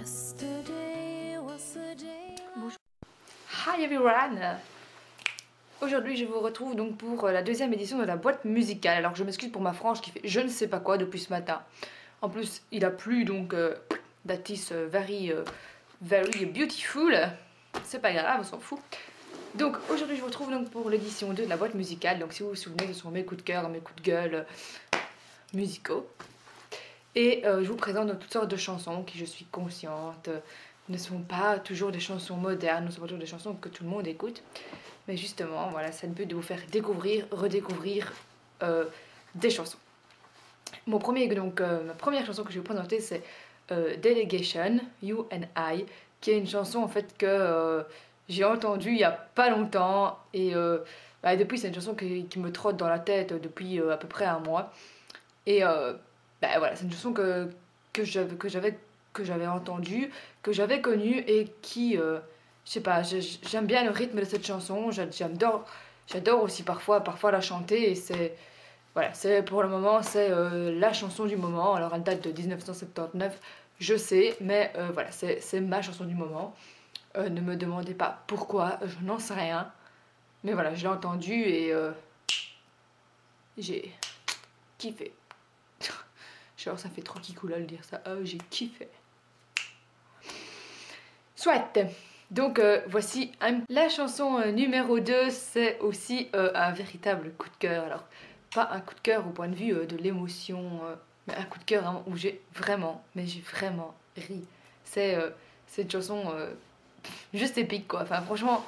Bonjour. Hi everyone. Aujourd'hui je vous retrouve donc pour la deuxième édition de la boîte musicale. Alors je m'excuse pour ma frange qui fait je ne sais pas quoi depuis ce matin. En plus il a plu donc that is very beautiful. C'est pas grave, on s'en fout. Donc aujourd'hui je vous retrouve donc pour l'édition 2 de la boîte musicale. Donc si vous vous souvenez, ce sont mes coups de cœur, mes coups de gueule musicaux. Et je vous présente donc toutes sortes de chansons qui, je suis consciente, ne sont pas toujours des chansons modernes, ne sont pas toujours des chansons que tout le monde écoute. Mais justement, voilà, c'est le but de vous faire découvrir, redécouvrir des chansons. Ma première chanson que je vais vous présenter, c'est Delegation, You and I, qui est une chanson en fait que j'ai entendue il n'y a pas longtemps. Et depuis, c'est une chanson qui me trotte dans la tête depuis à peu près un mois. Et voilà, c'est une chanson que j'avais entendue, que j'avais connue et qui, je sais pas, j'aime bien le rythme de cette chanson, j'adore aussi parfois la chanter et c'est, voilà, pour le moment, c'est la chanson du moment. Alors elle date de 1979, je sais, mais voilà, c'est ma chanson du moment. Ne me demandez pas pourquoi, je n'en sais rien, mais voilà, je l'ai entendue et j'ai kiffé. Genre ça fait trop kikoula de dire ça. Oh j'ai kiffé. Soit. Donc voici la chanson numéro 2. C'est aussi un véritable coup de cœur. Alors pas un coup de cœur au point de vue de l'émotion, mais un coup de cœur hein, où j'ai vraiment ri. C'est une chanson juste épique quoi. Enfin franchement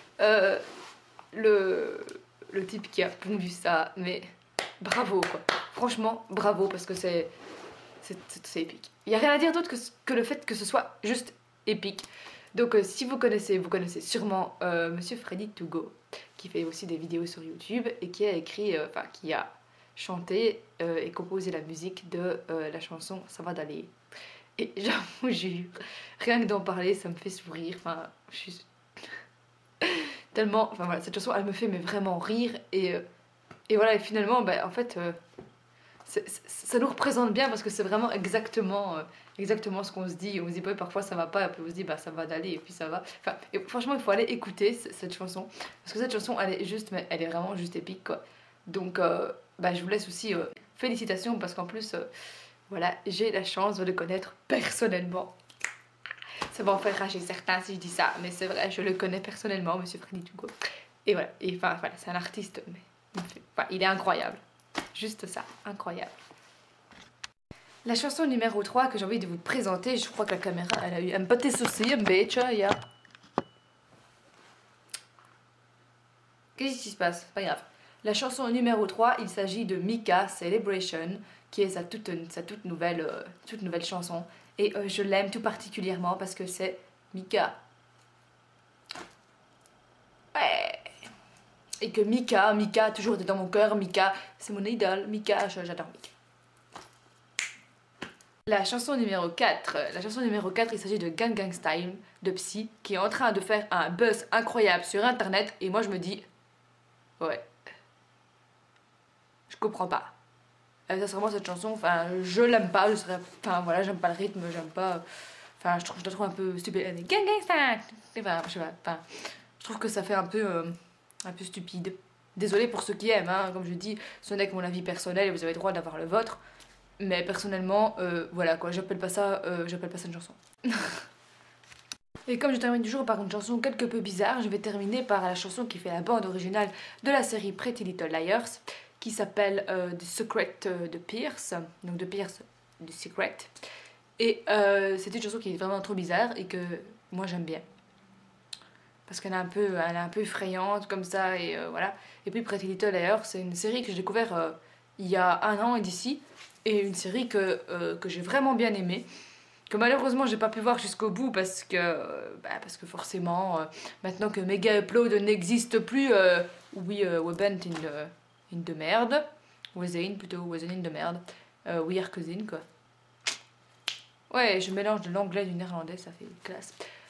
le type qui a pondu ça, mais bravo quoi. Franchement bravo parce que c'est épique. Il n'y a rien à dire d'autre que le fait que ce soit juste épique. Donc si vous connaissez sûrement Monsieur Freddy To Go, qui fait aussi des vidéos sur YouTube et qui a écrit, qui a chanté et composé la musique de la chanson Ça va d'aller. Et je vous jure, rien que d'en parler, ça me fait sourire. Enfin, je suis tellement... Enfin voilà, cette chanson, elle me fait mais vraiment rire. Et voilà, et finalement, en fait... ça nous représente bien parce que c'est vraiment exactement ce qu'on se dit. On se dit parfois ça va pas et puis on se dit bah ça va d'aller et puis ça va. Enfin, et franchement il faut aller écouter cette chanson parce que cette chanson elle est juste, mais elle est vraiment juste épique quoi. Donc je vous laisse aussi félicitations parce qu'en plus voilà, j'ai la chance de le connaître personnellement. Ça va en faire rager certains si je dis ça, mais c'est vrai, je le connais personnellement, Monsieur Freddy To Go. Et voilà, voilà, c'est un artiste, mais il est incroyable. Juste ça, incroyable. La chanson numéro 3 que j'ai envie de vous présenter, je crois que la caméra elle a eu un petit souci, un bitch, yeah. Qu'est-ce qui se passe? Pas grave. La chanson numéro 3, il s'agit de Mika Celebration, qui est sa toute nouvelle chanson. Et je l'aime tout particulièrement parce que c'est Mika. Ouais. Et que Mika a toujours été dans mon cœur. Mika, c'est mon idole. Mika, j'adore Mika. La chanson numéro 4, il s'agit de Gangnam Style de Psy, qui est en train de faire un buzz incroyable sur internet. Et moi je me dis, ouais, je comprends pas. Sincèrement cette chanson, enfin je l'aime pas, voilà, j'aime pas le rythme, j'aime pas, enfin je la trouve un peu stupide. Gangnam Style, enfin je sais pas, je trouve que ça fait un peu stupide. Désolée pour ceux qui aiment, hein, comme je dis, ce n'est que mon avis personnel et vous avez le droit d'avoir le vôtre. Mais personnellement, voilà quoi, j'appelle pas ça une chanson. Et comme je termine toujours par une chanson quelque peu bizarre, je vais terminer par la chanson qui fait la bande originale de la série Pretty Little Liars, qui s'appelle The Secret de Pierce, donc de Pierce The Secret. Et c'est une chanson qui est vraiment trop bizarre et que moi j'aime bien. Parce qu'elle est un peu effrayante comme ça et voilà. Et puis Pretty Little Liars, c'est une série que j'ai découvert il y a un an d'ici. Et une série que j'ai vraiment bien aimée, que malheureusement j'ai pas pu voir jusqu'au bout parce que forcément maintenant que Mega Upload n'existe plus, we bent in de merde, wezen in de merde, we are cousin quoi. Ouais, je mélange de l'anglais et du néerlandais, ça fait classe.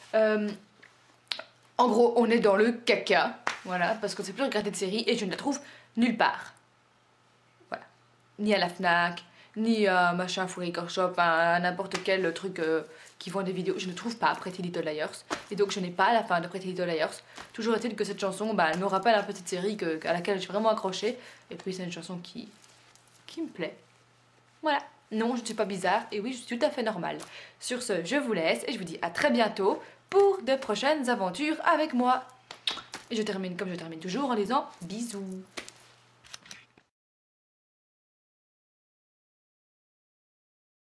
En gros, on est dans le caca, voilà, parce qu'on ne sait plus regarder de série et je ne la trouve nulle part. Voilà, ni à la Fnac, ni à machin Furry Shop, à n'importe quel truc qui vend des vidéos. Je ne trouve pas Pretty Little Liars. Et donc je n'ai pas la fin de Pretty Little Liars. Toujours est-il que cette chanson, bah, elle me rappelle un peu cette série à laquelle je suis vraiment accrochée. Et puis c'est une chanson qui me plaît. Voilà. Non, je ne suis pas bizarre. Et oui, je suis tout à fait normale. Sur ce, je vous laisse et je vous dis à très bientôt pour de prochaines aventures avec moi. Et je termine comme je termine toujours en disant bisous.